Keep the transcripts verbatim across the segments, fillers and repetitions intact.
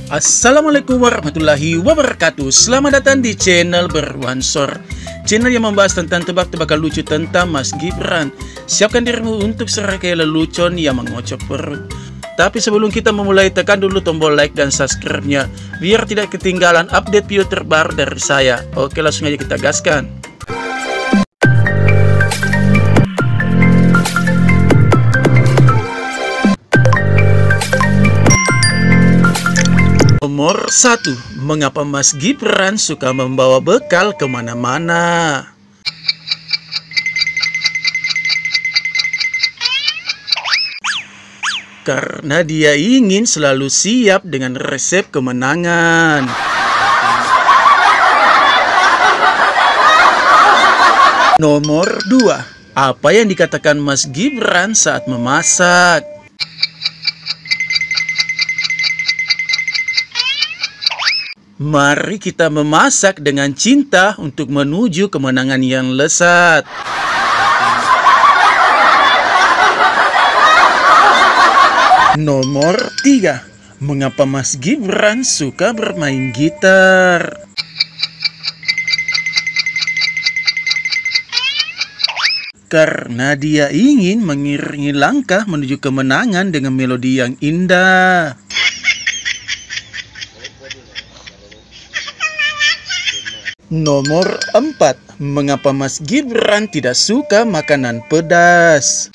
Assalamualaikum warahmatullahi wabarakatuh. Selamat datang di channel Berwansor, channel yang membahas tentang tebak-tebakan lucu tentang Mas Gibran. Siapkan dirimu untuk serangkai lelucon yang mengocok perut. Tapi sebelum kita memulai, tekan dulu tombol like dan subscribe-nya biar tidak ketinggalan update video terbaru dari saya. Oke, langsung aja kita gaskan. Nomor satu. Mengapa Mas Gibran suka membawa bekal kemana-mana? Karena dia ingin selalu siap dengan resep kemenangan. Nomor dua. Apa yang dikatakan Mas Gibran saat memasak? Mari kita memasak dengan cinta untuk menuju kemenangan yang lezat. Nomor tiga. Mengapa Mas Gibran suka bermain gitar? Karena dia ingin mengiringi langkah menuju kemenangan dengan melodi yang indah. Nomor empat. Mengapa Mas Gibran tidak suka makanan pedas?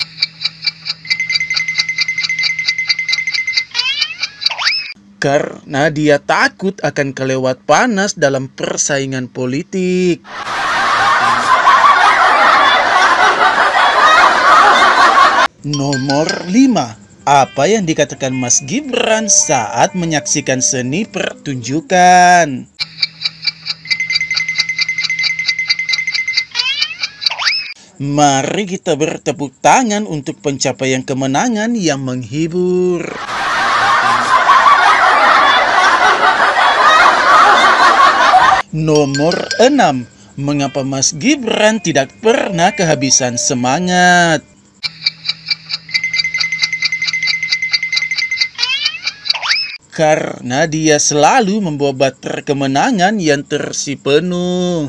Karena dia takut akan kelewat panas dalam persaingan politik. Nomor lima. Apa yang dikatakan Mas Gibran saat menyaksikan seni pertunjukan? Mari kita bertepuk tangan untuk pencapaian kemenangan yang menghibur. Nomor enam. Mengapa Mas Gibran tidak pernah kehabisan semangat? Karena dia selalu membawa baterai kemenangan yang terisi penuh.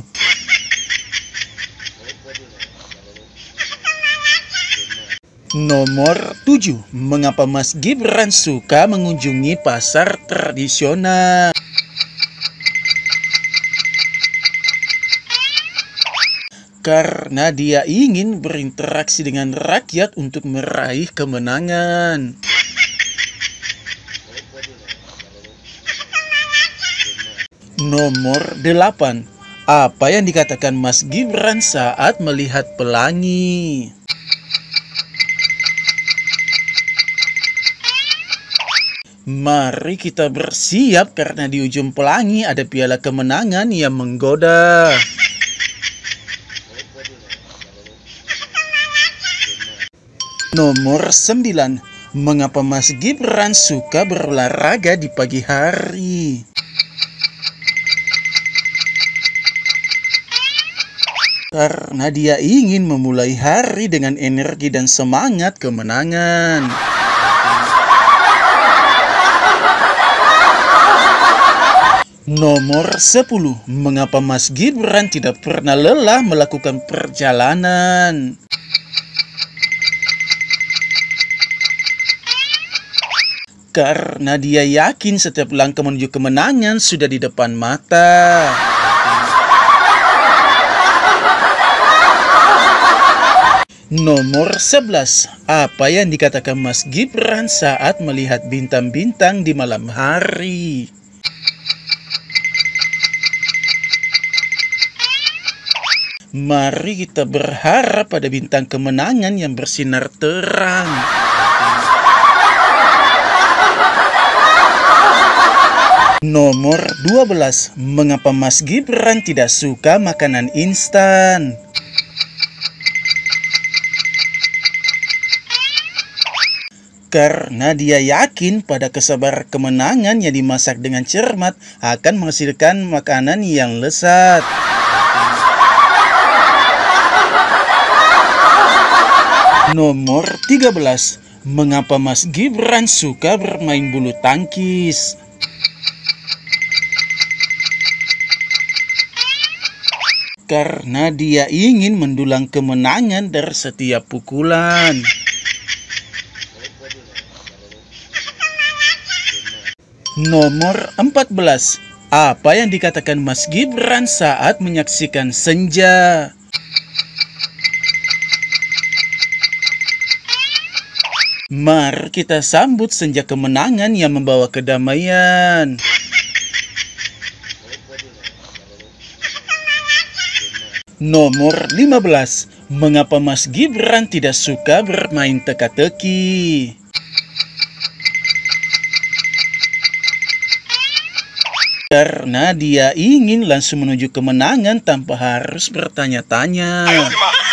Nomor tujuh. Mengapa Mas Gibran suka mengunjungi pasar tradisional? Karena dia ingin berinteraksi dengan rakyat untuk meraih kemenangan. Nomor delapan. Apa yang dikatakan Mas Gibran saat melihat pelangi? Mari kita bersiap karena di ujung pelangi ada piala kemenangan yang menggoda. Nomor sembilan. Mengapa Mas Gibran suka berolahraga di pagi hari? Karena dia ingin memulai hari dengan energi dan semangat kemenangan. Nomor sepuluh. Mengapa Mas Gibran tidak pernah lelah melakukan perjalanan? Karena dia yakin setiap langkah menuju kemenangan sudah di depan mata. Nomor sebelas. Apa yang dikatakan Mas Gibran saat melihat bintang-bintang di malam hari? Mari kita berharap pada bintang kemenangan yang bersinar terang. Nomor dua belas. Mengapa Mas Gibran tidak suka makanan instan? Karena dia yakin pada kesabaran kemenangan yang dimasak dengan cermat akan menghasilkan makanan yang lezat. Nomor tiga belas. Mengapa Mas Gibran suka bermain bulu tangkis? karena dia ingin mendulang kemenangan dari setiap pukulan. Nomor empat belas. Apa yang dikatakan Mas Gibran saat menyaksikan senja? Mari kita sambut senja kemenangan yang membawa kedamaian. Nomor lima belas. Mengapa Mas Gibran tidak suka bermain teka-teki? Karena dia ingin langsung menuju kemenangan tanpa harus bertanya-tanya.